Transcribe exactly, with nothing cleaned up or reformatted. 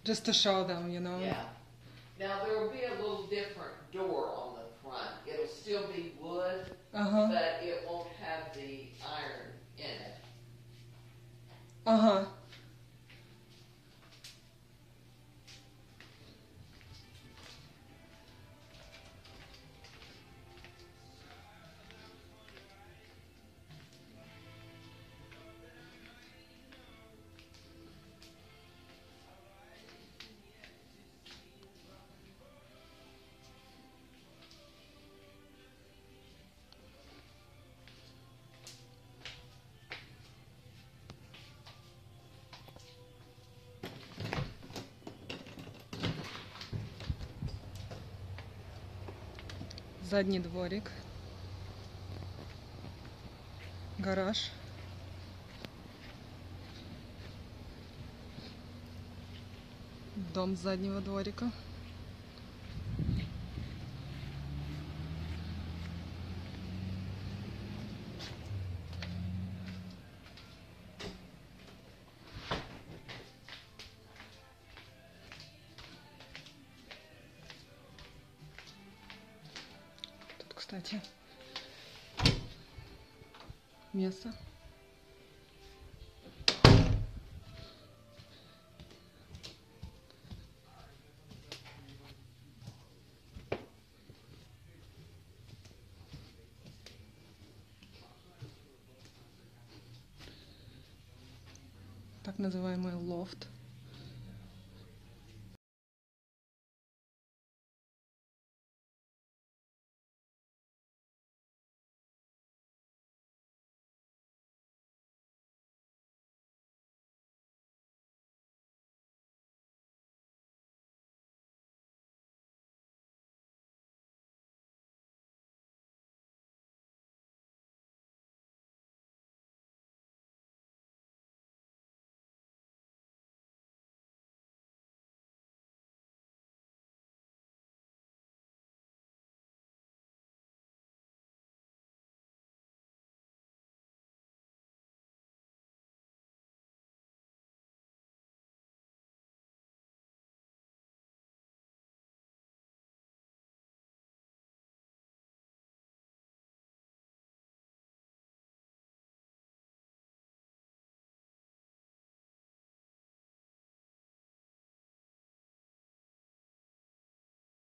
Just to show them, you know. Yeah. Now there will be a little different door on the front. It'll still be wood, Uh-huh. but it won't have the iron in it. Uh-huh. Задний дворик, гараж, дом с заднего дворика. Тут, кстати, место. Так называемый лофт.